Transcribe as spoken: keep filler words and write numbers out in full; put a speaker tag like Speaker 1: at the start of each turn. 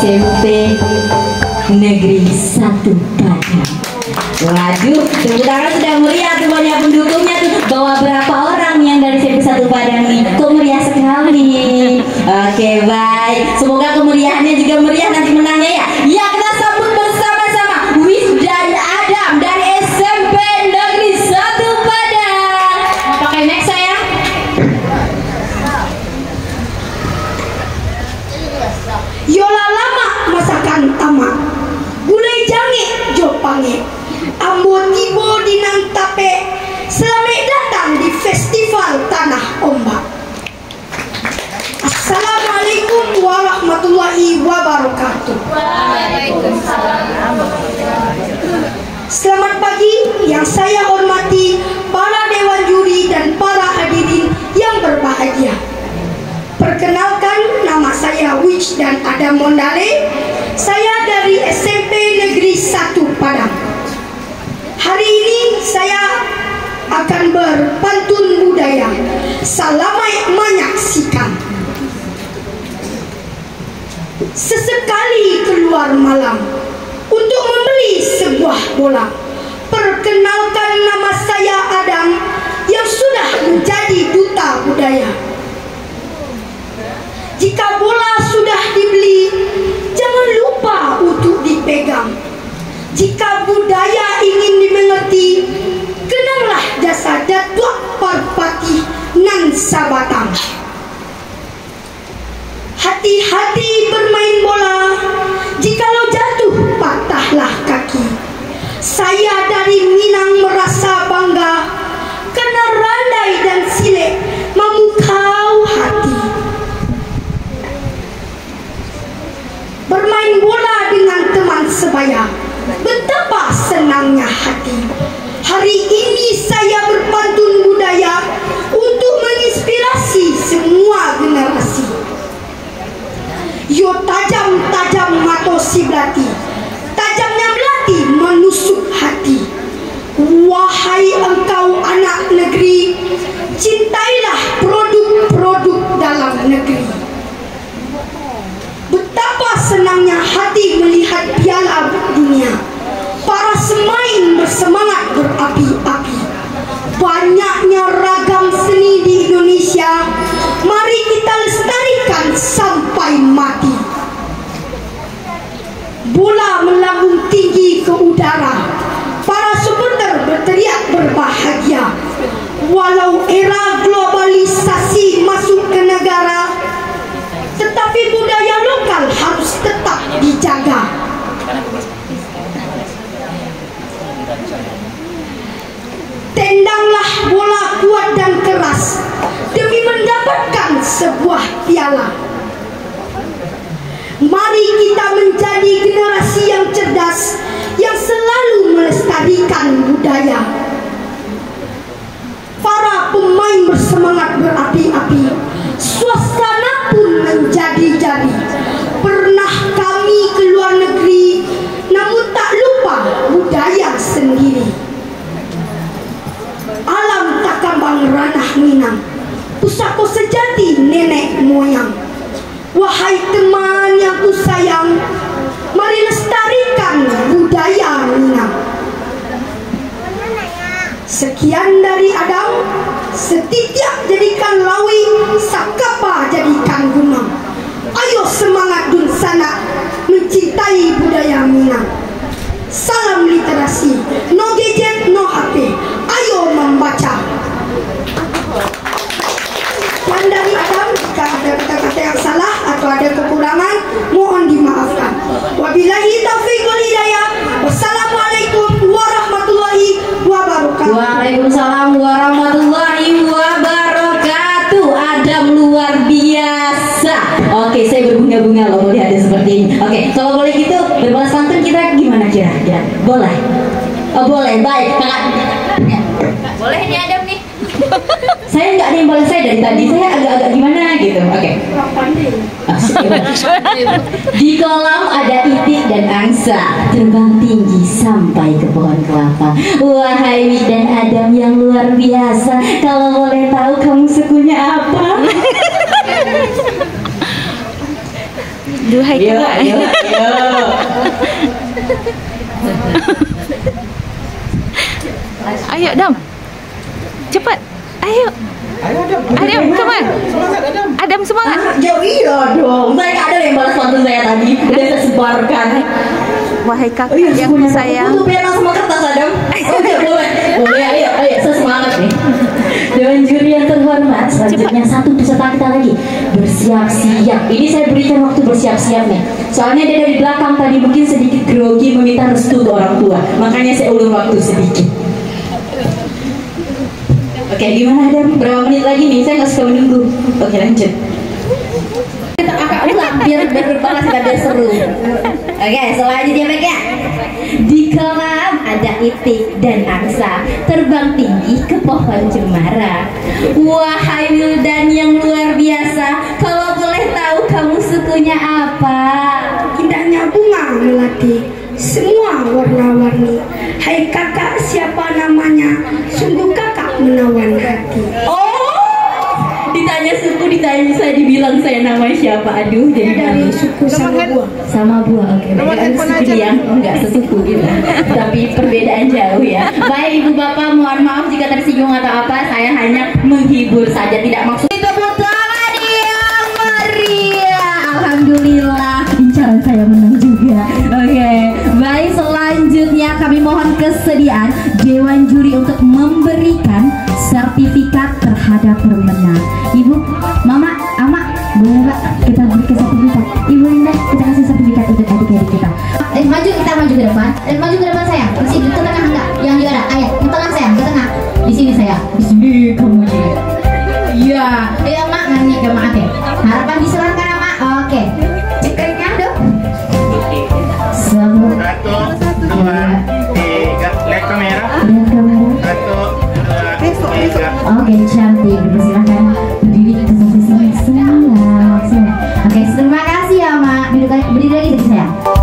Speaker 1: M P Negeri satu Padang. Waduh, tepuk tangan sudah meriah tuh, banyak pendukungnya tuh. Bawa berapa orang yang dari S M P satu Padang nih? Kok meriah sekali. Oke, baik. Semoga kemeriahannya juga meriah nanti menangnya ya. Ya, kita sambut bersama-sama Wis dan Adam dari S M P Negeri satu Padang. Pakai mic saya.
Speaker 2: Yola lama masakan tamak, gulai jange jopange, ambo tibo di nang tape, selamat datang di festival Tanah Ombak. Assalamualaikum warahmatullahi wabarakatuh. Selamat pagi yang saya hormati para dewan juri dan para hadirin yang berbahagia. Perkenalkan, nama saya Wich dan Adam Mondale. Saya dari S M P Negeri satu Padang. Hari ini saya akan berpantun budaya Salamai menyaksikan. Sesekali keluar malam untuk membeli sebuah bola. Perkenalkan, nama saya Adam yang sudah menjadi duta budaya. Jika bola sudah dibeli, jangan lupa untuk dipegang. Jika budaya ingin dimengerti, kenanglah jasa Datuk Parpati nan Sabatang. Hati-hati bermain bola, jikalau jatuh patahlah kaki. Saya dari Minang merasa bangga karena Randai dan Silek memukau hati. Bermain bola dengan teman sebaya, betapa senangnya hati. Hari ini saya berpantun budaya untuk menginspirasi semua generasi. Yo tajam-tajam mato si belati, tajamnya belati menusuk hati. Wahai engkau anak negeri, cintailah produk-produk dalam negeri. Betapa senangnya hati melihat piala dunia. Para semain bersemangat berapi-api. Banyaknya ragam seni di Indonesia. Mari kita lestarikan sampai mati. Bola melambung tinggi ke udara. Para supporter berteriak berbahagia. Walau era globalisasi masuk ke negara, tetapi budaya lokal harus tetap dijaga. Tendanglah bola kuat dan keras demi mendapatkan sebuah piala. Mari kita menjadi generasi yang cerdas, yang selalu melestarikan budaya. Para pemain bersemangat berapi-api, suasana pun menjadi-jadi. Pernah kami ke luar negeri, namun tak lupa budaya sendiri. Alam takambang ranah Minang, pusako sejati nenek moyang. Wahai teman yang ku sayang, mari lestarikan budaya Minang. Sekian dari Adam, setiap jadikan lawi, sakapa jadikan gunung. Ayo semangat dun sana, mencintai budaya Minang. Salam literasi, no gadget, no H P. Ayo membaca. Dan dari Adam, jika ada kata-kata yang salah atau ada kekurangan, mohon dimaafkan. Wabillahi taufiq wal hidayah. Wassalamualaikum warahmatullahi wabarakatuh.
Speaker 1: Waalaikumsalam warahmatullahi wabarakatuh. Adam luar biasa. Oke, saya berbunga-bunga loh melihat ada seperti ini. Oke, kalau boleh gitu berbalas pantun kita gimana kira-kira? Boleh? Oh boleh, baik. Kakak.
Speaker 3: Boleh nih Adam nih.
Speaker 1: Saya nggak ada yang balas saya dari tadi. Saya agak-agak gimana gitu. Oke. Di kolam ada itik dan angsa, terbang tinggi sampai ke pohon kelapa. Wahai Wid dan Adam yang luar biasa, kalau boleh tahu kamu sukunya apa?
Speaker 4: Duhai
Speaker 1: Ayo,
Speaker 4: kakak.
Speaker 1: ayo, ayo.
Speaker 4: Ayo Dam, cepat. Ayo.
Speaker 1: Ayo, Adam.
Speaker 4: Adam, come on.
Speaker 1: Semangat, Adam.
Speaker 4: Adam semangat.
Speaker 1: Ah, jauh iya dong. Saya nggak ada yang balas pantun saya tadi. Udah saya sebarkan.
Speaker 4: Wahai kakak
Speaker 1: Oh iya,
Speaker 4: yang
Speaker 1: semuanya.
Speaker 4: sayang.
Speaker 1: Untuk pena sama kertas, Adam. Oke, boleh. Boleh, ayo, ayo. Saya semangat nih. Dewan juri yang terhormat, selanjutnya satu peserta kita lagi bersiap-siap. Ini saya berikan waktu bersiap-siap nih. Soalnya dia dari belakang tadi mungkin sedikit grogi meminta restu ke orang tua. Makanya saya ulur waktu sedikit. Oke, gimana Adam? Berapa menit lagi nih? Saya nggak suka menunggu. Oke, lanjut. Kita akak ulang biar berbalas kita biar seru. Oke, selanjutnya baik ya. Di kolam ada itik dan angsa terbang tinggi ke pohon cemara. Wahai wildan yang luar biasa, kalau boleh tahu kamu sukunya apa?
Speaker 2: Indahnya bunga melati, semua warna-warni. Hai kakak, siapa namanya? Sungguh kakak menawan hati.
Speaker 1: Oh, ditanya suku, ditanya saya dibilang saya nama siapa. Aduh, jadi
Speaker 2: Dari
Speaker 1: malu.
Speaker 2: suku sama buah.
Speaker 1: Sama buah, oke. Mereka suku yang enggak sesuku gitu, tapi perbedaan jauh ya. Baik ibu bapak, mohon maaf jika tersinggung atau apa. Saya hanya menghibur saja, tidak maksud. Tepuk tangan yang meriah. Alhamdulillah, incaran saya menang juga. Oke, baik selanjutnya kami mohon kesediaan Dewan Juri untuk memberikan sertifikat terhadap pemenang. Ibu, mama, ama, boleh mbak kita berikan sertifikat. Ibu Linda, kita kasih sertifikat untuk adik-adik kita. Eh, maju, kita maju ke depan. Eh, maju ke depan saya. Masih ke tengah enggak? Yang juara. Ayo, ke tengah saya, ke tengah. Di sini saya. Di sini kamu juga. Iya. Ayo mak, nyanyi ke mak ya. Harapan diserahkan mak. Oke. Cekriknya dong. Satu,
Speaker 5: Satu, dua, tiga. Lihat kamera.
Speaker 1: lihat kamera.
Speaker 5: Satu, dua, tiga.
Speaker 1: Oke, cantik. Silakan berdiri ke posisi semula. Oke, terima kasih ya mak. Duduk lagi, berdiri lagi dari saya.